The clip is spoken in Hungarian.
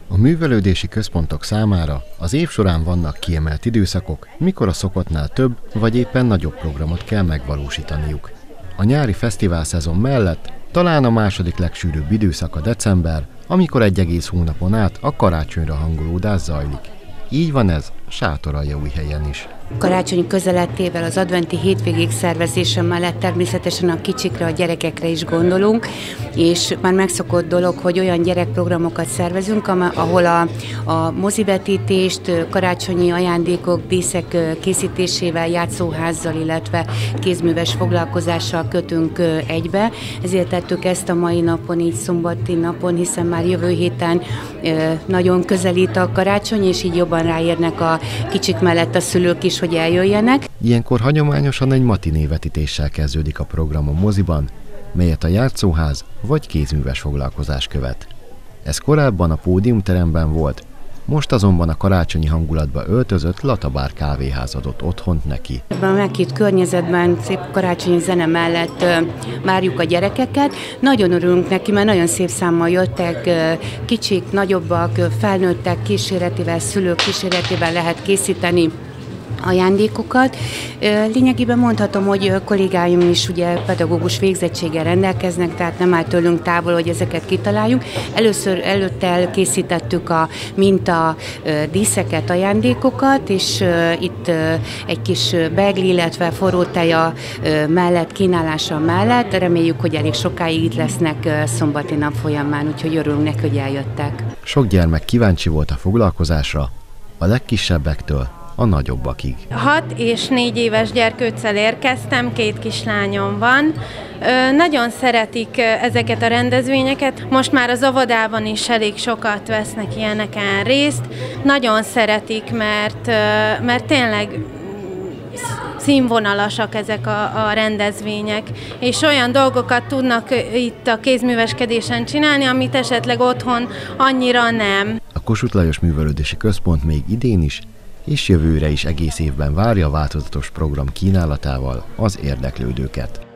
A művelődési központok számára az év során vannak kiemelt időszakok, mikor a szokottnál több vagy éppen nagyobb programot kell megvalósítaniuk. A nyári fesztivál szezon mellett talán a második legsűrűbb időszak a december, amikor egy egész hónapon át a karácsonyra hangolódás zajlik. Így van ez Sátoraljaújhelyen is. Karácsony közelettével az adventi hétvégék szervezése mellett természetesen a kicsikre, a gyerekekre is gondolunk, és már megszokott dolog, hogy olyan gyerekprogramokat szervezünk, ahol a mozivetítést, karácsonyi ajándékok, díszek készítésével, játszóházzal, illetve kézműves foglalkozással kötünk egybe. Ezért tettük ezt a mai napon, így szombati napon, hiszen már jövő héten nagyon közelít a karácsony, és így jobban ráérnek a kicsik mellett a szülők is, hogy eljöjjenek. Ilyenkor hagyományosan egy matinévetítéssel kezdődik a program a moziban, melyet a játszóház vagy kézműves foglalkozás követ. Ez korábban a pódiumteremben volt, most azonban a karácsonyi hangulatba öltözött Latabár kávéház adott otthont neki. Ebben a meghitt környezetben szép karácsonyi zene mellett várjuk a gyerekeket. Nagyon örülünk neki, mert nagyon szép számmal jöttek, kicsik, nagyobbak, felnőttek kíséretével, szülők kíséretével lehet készíteni ajándékokat. Lényegében mondhatom, hogy kollégáim is ugye pedagógus végzettséggel rendelkeznek, tehát nem áll tőlünk távol, hogy ezeket kitaláljuk. Előtte elkészítettük a minta díszeket, ajándékokat, és itt egy kis begli, illetve forró teja mellett, kínálása mellett. Reméljük, hogy elég sokáig itt lesznek szombati nap folyamán, úgyhogy örülünk neki, hogy eljöttek. Sok gyermek kíváncsi volt a foglalkozásra, a legkisebbektől a nagyobbakig. 6 és 4 éves gyerkőccel érkeztem, 2 kislányom van. Nagyon szeretik ezeket a rendezvényeket. Most már az óvodában is elég sokat vesznek ilyeneken részt. Nagyon szeretik, mert tényleg színvonalasak ezek a rendezvények, és olyan dolgokat tudnak itt a kézműveskedésen csinálni, amit esetleg otthon annyira nem. A Kossuth Lajos Művelődési Központ még idén is, és jövőre is egész évben várja a változatos program kínálatával az érdeklődőket.